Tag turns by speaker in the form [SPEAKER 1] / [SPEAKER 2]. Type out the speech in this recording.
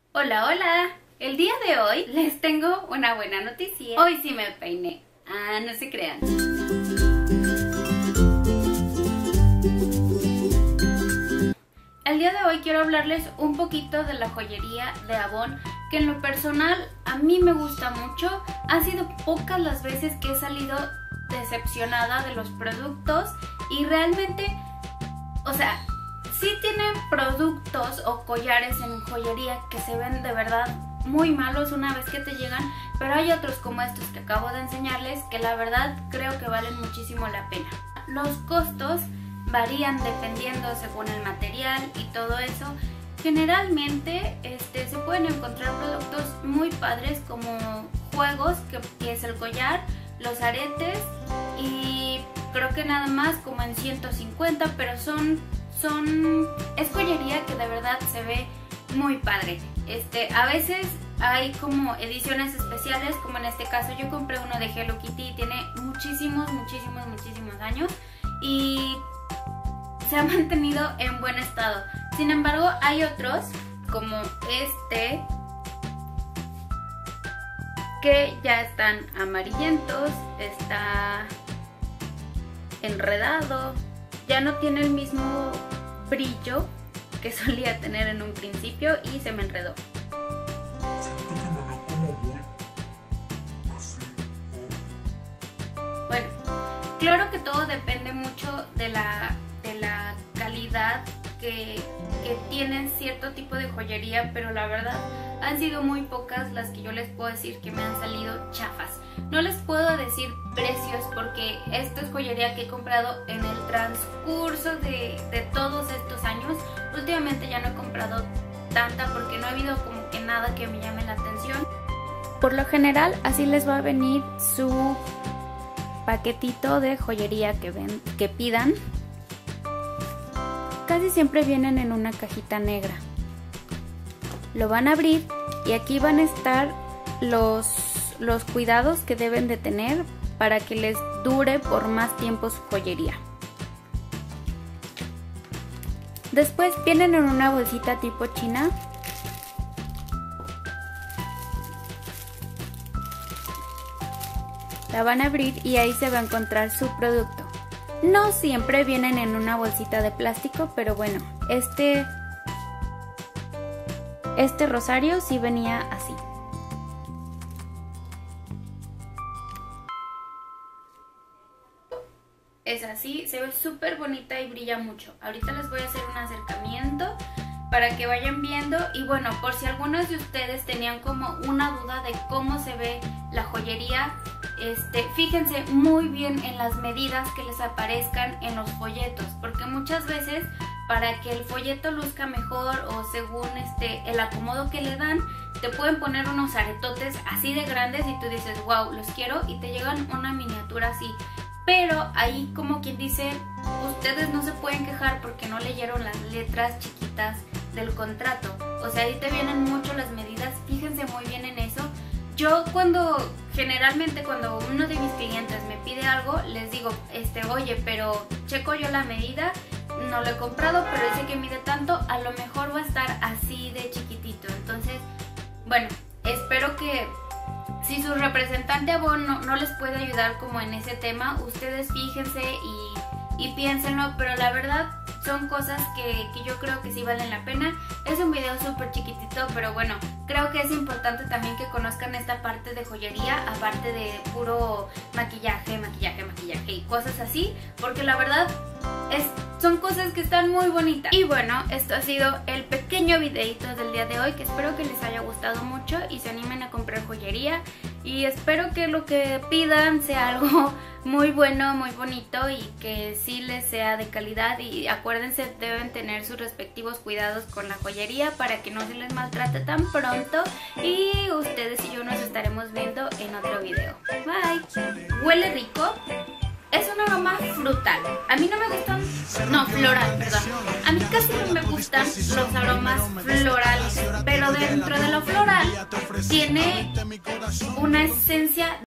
[SPEAKER 1] Hola, hola. El día de hoy les tengo una buena noticia. Hoy sí me peiné. Ah, no se crean. El día de hoy quiero hablarles un poquito de la joyería de Avon, que en lo personal a mí me gusta mucho. Han sido pocas las veces que he salido decepcionada de los productos y realmente, o sea, sí tienen productos o collares en joyería que se ven de verdad muy malos una vez que te llegan, pero hay otros como estos que acabo de enseñarles que la verdad creo que valen muchísimo la pena. Los costos varían dependiendo según el material y todo eso. Generalmente se pueden encontrar productos muy padres como juegos, que es el collar, los aretes y creo que nada más como en 150, pero es joyería que de verdad se ve muy padre. A veces hay como ediciones especiales, como en este caso yo compré uno de Hello Kitty y tiene muchísimos años y se ha mantenido en buen estado. Sin embargo, hay otros como este que ya están amarillentos, está enredado, ya no tiene el mismo brillo que solía tener en un principio y se me enredó. Bueno, claro que todo depende mucho de la calidad que tienen cierto tipo de joyería, pero la verdad han sido muy pocas las que yo les puedo decir que me han salido chafas. No les puedo decir precios porque esto es joyería que he comprado en el transcurso de todos estos años. Últimamente ya no he comprado tanta porque no ha habido como que nada que me llame la atención. Por lo general así les va a venir su paquetito de joyería que pidan. Casi siempre vienen en una cajita negra. Lo van a abrir y aquí van a estar los cuidados que deben de tener para que les dure por más tiempo su joyería. Después vienen en una bolsita tipo china. La van a abrir y ahí se va a encontrar su producto. No siempre vienen en una bolsita de plástico, pero bueno, este rosario sí venía así. Es así, se ve súper bonita y brilla mucho. Ahorita les voy a hacer un acercamiento para que vayan viendo. Y bueno, por si algunos de ustedes tenían como una duda de cómo se ve la joyería, fíjense muy bien en las medidas que les aparezcan en los folletos, porque muchas veces para que el folleto luzca mejor o según el acomodo que le dan, te pueden poner unos aretotes así de grandes y tú dices, wow, los quiero, y te llegan una miniatura así. Pero ahí, como quien dice, ustedes no se pueden quejar porque no leyeron las letras chiquitas del contrato. O sea, ahí te vienen mucho las medidas, fíjense muy bien en eso. Yo generalmente cuando uno de mis clientes me pide algo, les digo, oye, pero checo yo la medida, no lo he comprado, pero dice que mide tanto, a lo mejor va a estar así de chiquitito. Entonces, bueno, espero que si su representante Avon no les puede ayudar como en ese tema, ustedes fíjense y piénsenlo, pero la verdad son cosas que yo creo que sí valen la pena. Es un video súper chiquitito, pero bueno, creo que es importante también que conozcan esta parte de joyería, aparte de puro maquillaje y cosas así, porque la verdad son cosas que están muy bonitas. Y bueno, esto ha sido el pequeño videito del día de hoy, que espero que les haya gustado mucho y se animen a comprar joyería. Y espero que lo que pidan sea algo muy bueno, muy bonito y que sí les sea de calidad. Y acuérdense, deben tener sus respectivos cuidados con la joyería para que no se les maltrate tan pronto. Y ustedes y yo nos estaremos viendo en otro video. Bye. Huele rico. Es un aroma frutal. A mí no me gustan, no, floral, perdón. A mí casi no me gustan los aromas florales, pero dentro de lo floral tiene una esencia